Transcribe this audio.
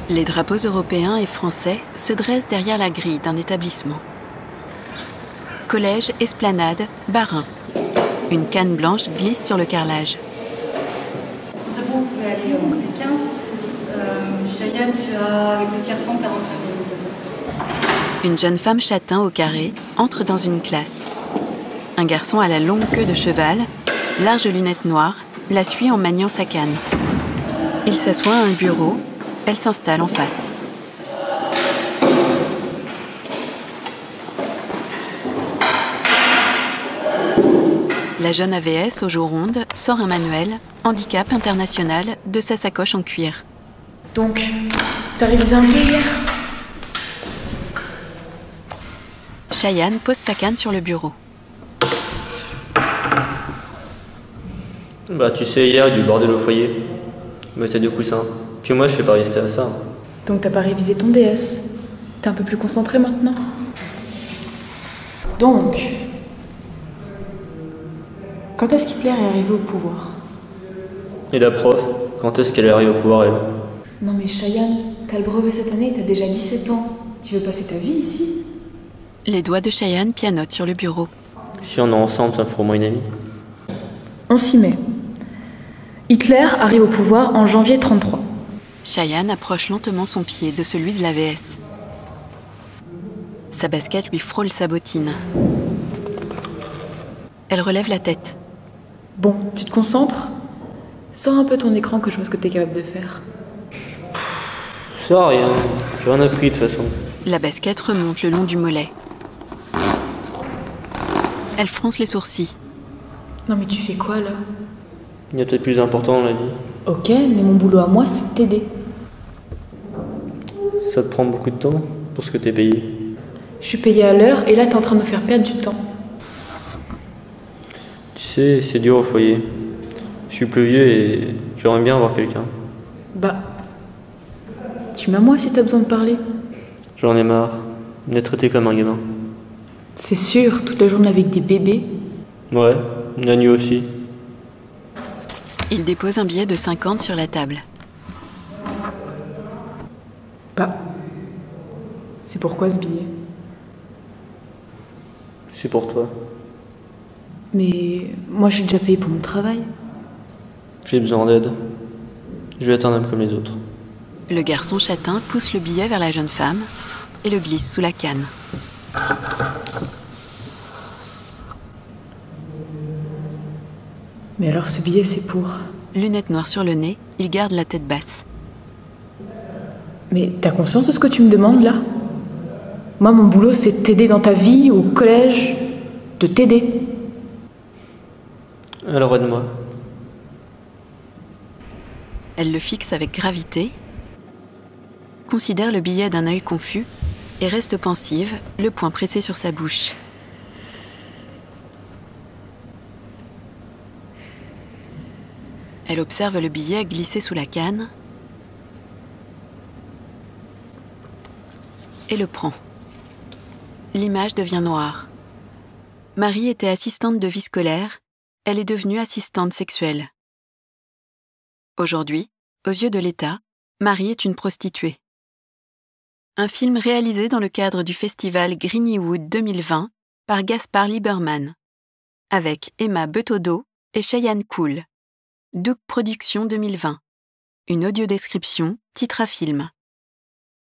Les drapeaux européens et français se dressent derrière la grille d'un établissement. Collège Esplanade, Barin. Une canne blanche glisse sur le carrelage. C'est bon, vous pouvez aller en les 15. Cheyenne, tu as avec le tiers-temps 45 minutes. Une jeune femme châtain au carré entre dans une classe. Un garçon à la longue queue de cheval, larges lunettes noires, la suit en maniant sa canne. Il s'assoit à un bureau, elle s'installe en face. La jeune AVS aux joues rondes sort un manuel, handicap international, de sa sacoche en cuir. Donc, t'as révisé un peu hier? Cheyenne pose sa canne sur le bureau. Bah tu sais, hier, il y a eu du bordel au foyer. Je mettais deux coussins. Puis moi, je sais pas rester à ça. Donc t'as pas révisé ton DS. T'es un peu plus concentré maintenant. Donc, quand est-ce qu'Hitler est arrivé au pouvoir? Et la prof, quand est-ce qu'elle arrive au pouvoir, elle? Non mais Cheyenne, t'as le brevet cette année et t'as déjà 17 ans. Tu veux passer ta vie ici? Les doigts de Cheyenne pianotent sur le bureau. Si on est ensemble, ça fera au moins une amie. On s'y met. Hitler arrive au pouvoir en janvier 1933. Cheyenne approche lentement son pied de celui de l'AVS. Sa basket lui frôle sa bottine. Elle relève la tête. Bon, tu te concentres? Sors un peu ton écran que je vois ce que t'es capable de faire. Ça, rien. J'ai rien appris de toute façon. La basket remonte le long du mollet. Elle fronce les sourcils. Non mais tu fais quoi là? Il y a peut-être plus important dans la vie. Ok, mais mon boulot à moi, c'est de t'aider. Ça te prend beaucoup de temps pour ce que t'es payé. Je suis payée à l'heure et là t'es en train de me faire perdre du temps. Tu sais, c'est dur au foyer. Je suis plus vieux et j'aimerais bien avoir quelqu'un. Bah, tu m'as moi si t'as besoin de parler. J'en ai marre d'être traité comme un gamin. C'est sûr, toute la journée avec des bébés. Ouais, la nuit aussi. Il dépose un billet de 50 sur la table. Bah, c'est pourquoi ce billet? C'est pour toi. Mais moi je suis déjà payée pour mon travail. J'ai besoin d'aide. Je vais être un homme comme les autres. Le garçon châtain pousse le billet vers la jeune femme et le glisse sous la canne. Mais alors ce billet c'est pour... Lunettes noires sur le nez, il garde la tête basse. Mais t'as conscience de ce que tu me demandes là? Moi mon boulot c'est de t'aider dans ta vie, au collège, de t'aider. Alors aide-moi. Elle le fixe avec gravité, considère le billet d'un œil confus et reste pensive, le poing pressé sur sa bouche. Elle observe le billet glisser sous la canne et le prend. L'image devient noire. Marie était assistante de vie scolaire, elle est devenue assistante sexuelle. Aujourd'hui, aux yeux de l'État, Marie est une prostituée. Un film réalisé dans le cadre du festival Greennywood 2020 par Gaspard Lieberman, avec Emma Betodo et Cheyenne Cool. Duke Productions 2020. Une audiodescription, titre à film.